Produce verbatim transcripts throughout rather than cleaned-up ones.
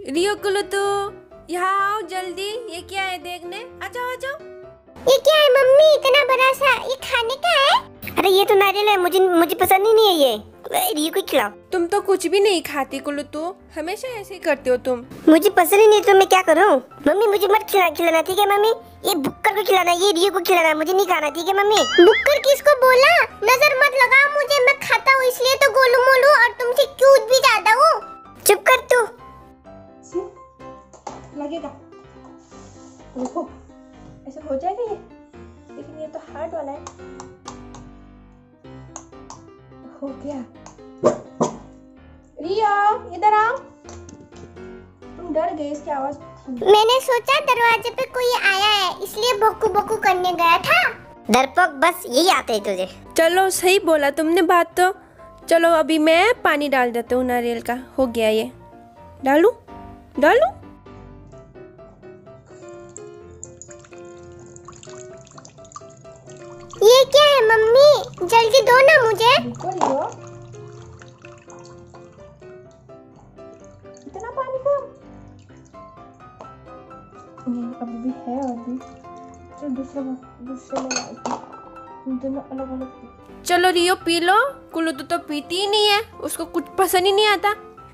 रियो कुलू तो यहाँ आओ जल्दी। ये क्या है देखने? आ जाओ आ जाओ। ये क्या है मम्मी? इतना बड़ा सा ये खाने का है? अरे ये तो नारियल है, मुझे मुझे पसंद ही नहीं है ये। रियो को खिलाओ। तुम तो कुछ भी नहीं खाती कुलू, तो हमेशा ऐसे ही करते हो तुम। मुझे पसंद ही नहीं तो मैं क्या करूं? मम्मी मुझे मत खिला खिलाना, ठीक है मम्मी? ये बुक्कर को खिलाना, ये रियो को खिलाना, मुझे नहीं खाना, ठीक है मम्मी? बुक्कर किसको बोला? नजर मत लगाओ मुझे, मैं खाता हूँ इसलिए तो गोलू मोलू और तुमसे क्यूट भी ज्यादा हूँ। चुप कर तू। लगेगा देखो, ऐसे हो जाएगा ये, लेकिन ये तो हार्ड वाला है। हो गया। रिया इधर आओ। तुम डर गए इसकी आवाज थी। मैंने सोचा दरवाजे पे कोई आया है इसलिए भोकू भोकू करने गया था। डरपोक, बस यही आते है तुझे। चलो सही बोला तुमने बात तो। चलो अभी मैं पानी डाल देता हूँ नारियल का। हो गया ये। डालू डालू। ये क्या है मम्मी? जल्दी दो ना मुझे। इतना पानी कम? ये अब भी है और भी। चलो दूसरा दूसरे में डालती हूँ। दोनों अलग अलग। चलो रियो पी लो। कुल्लू तो, तो पीती ही नहीं है, उसको कुछ पसंद ही नहीं आता।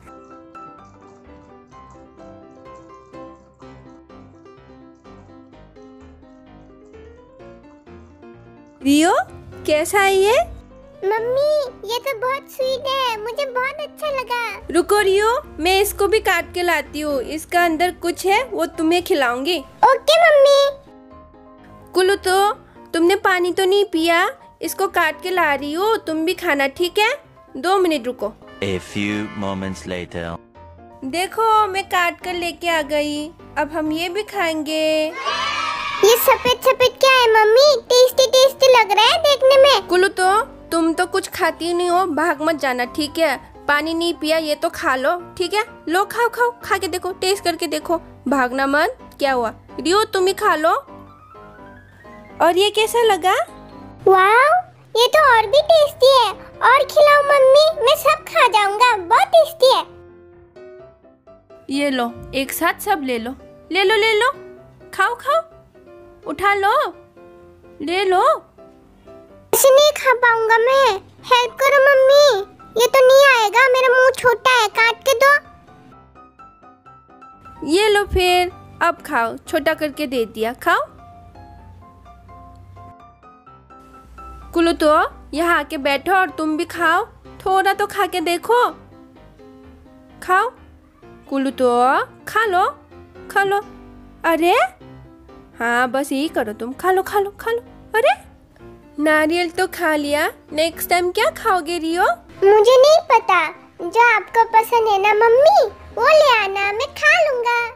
रियो कैसा है ये? मम्मी ये तो बहुत स्वीट है, मुझे बहुत अच्छा लगा। रुको रियो, मैं इसको भी काट के लाती हूँ। इसका अंदर कुछ है वो तुम्हें खिलाऊंगी। Okay mummy. कुल्लू तो तुमने पानी तो नहीं पिया, इसको काट के ला रही हूँ, तुम भी खाना, ठीक है? दो मिनट रुको। A few moments later. देखो मैं काट कर लेके आ गई, अब हम ये भी खाएंगे। ये सफेद सफेद क्या है मम्मी? टेस्टी टेस्टी लग रहा है देखने में। कुल्लू तो तुम तो कुछ खाती नहीं हो, भाग मत जाना, ठीक है? पानी नहीं पिया ये तो खा लो, ठीक है? लो खाओ खाओ, खा के देखो, टेस्ट करके देखो, भागना मत। क्या हुआ रियो, तुम ही खा लो। और ये कैसा लगा? वाओ, ये तो और भी टेस्टी है। और खिलाओ मम्मी, मैं सब खा जाऊंगा, बहुत टेस्टी है। ये लो, एक साथ सब ले लो, ले लो ले लो, खाओ खाओ, उठा लो, ले लो। ऐसे नहीं खा पाऊंगा मैं, हेल्प करो मम्मी। ये तो नहीं आएगा, मेरा मुंह छोटा है, काट के दो। ये लो फिर, अब खाओ, छोटा करके दे दिया, खाओ। कुल्लू तो यहाँ आके बैठो और तुम भी खाओ, थोड़ा तो खा के देखो, खाओ। कुल्लू तो खा लो खा लो। अरे हाँ बस यही करो तुम, खा लो खा लो खा लो। अरे नारियल तो खा लिया, नेक्स्ट टाइम क्या खाओगे रियो? मुझे नहीं पता, जो आपको पसंद है ना मम्मी वो ले आना, मैं खा लूंगा।